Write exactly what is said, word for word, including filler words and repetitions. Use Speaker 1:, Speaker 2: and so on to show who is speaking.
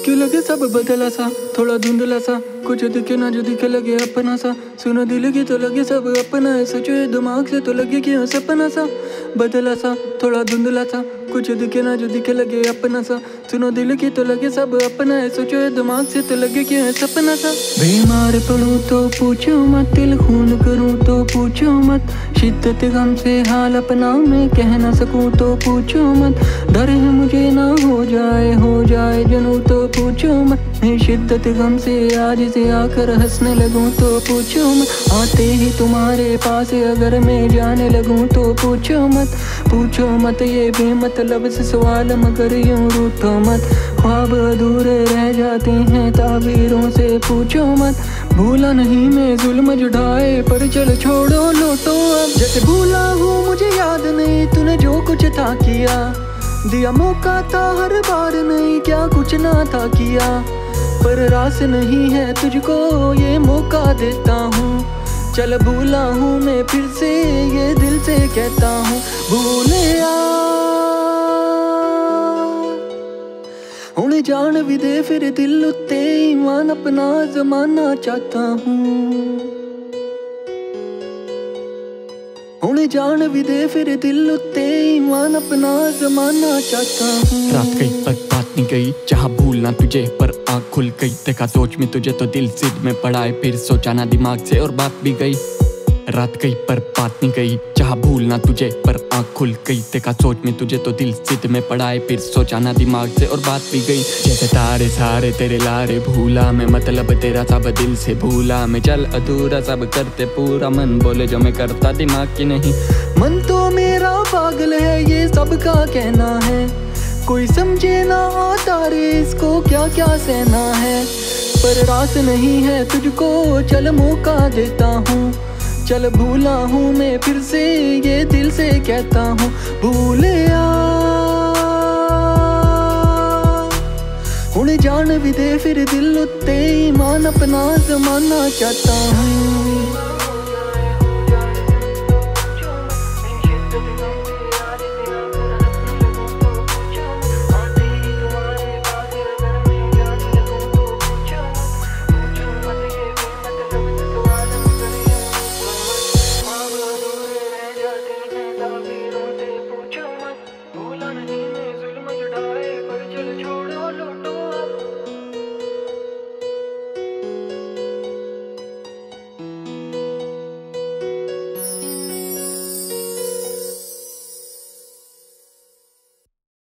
Speaker 1: क्यों लगे सब बदला सा, थोड़ा धुंधला सा, कुछ दिखे ना जो दिखे लगे अपना सा। सुनो दिल की तो लगे सब अपना है, सोचो ये दिमाग से तो लगे क्यों सपना सा। बदला सा, थोड़ा धुंधला सा, कुछ दिखे ना जो दिखे लगे अपना सा। सुनो दिल की तो लगे सब अपना है, सोचो ये दिमाग से तो लगे क्यों है सपना सा। बीमार पड़ूं तो पूछो मत, दिल खून करूं तो पूछो मत। शिद्दत गम से हाल अपना मैं कह ना सकूं तो पूछो मत। डर है मुझे ना हो जाए हो जाए जनू तो पूछो मत। मैं शिद्दत गम से आज से आकर हंसने लगूं तो पूछो मत। आते ही तुम्हारे पास अगर मैं जाने लगूं तो पूछो मत। पूछो मत ये बेमतलब से सवाल, मगर यूं रूठो मत। ख्वाब अधूरे रह जाते हैं ताबीरों से पूछो मत। भूला नहीं मैं जुल्म जुटाए पर चल छोड़ो लौटो अब। जैसे भूला हूँ मुझे याद नहीं तूने जो कुछ था किया। दिया मौका था हर बार नहीं क्या कुछ ना था किया। पर रास नहीं है तुझको ये मौका देता हूँ। चल भूला हूँ मैं फिर से ये दिल से कहता हूँ। भूले आ उन्हें जान भी दे फिर दिल उत्ते ईमान अपना जमाना चाहता हूँ। उन्हें जान भी दे फिर दिल उत्ते ईमान अपना जमाना चाहता हूँ।
Speaker 2: रात गई पर बात नहीं गई, चाहा भूलना तुझे पर आँख खुल गई। देखा सोच में तुझे तो दिल जिद में पड़ा है, फिर सोचा ना दिमाग से और बात भी गई। रात गई पर बात नहीं गई, चाहा भूलना तुझे पर आँख खुल गई। देखा सोच में तुझे तो दिल जिद में पड़ा है, फिर सोचा ना दिमाग से और बात भी गई। जैसे तारे सारे तेरे लारे भूला मैं, मतलब तेरा सब दिल से भूला मैं। चल अधूरा सब करते पूरा, मन बोले जो मैं करता दिमाग की नहीं।
Speaker 1: मन तो मेरा पागल है ये सबका कहना है, कोई समझे ना आता रे इसको क्या क्या सहना है। पर रास नहीं है तुझको चल मौका देता हूँ। चल भूला हूँ मैं फिर से ये दिल से कहता हूँ। भूले आ उन्हें जान भी दे फिर दिल उत्ते ईमान अपना जमाना चाहता हूँ।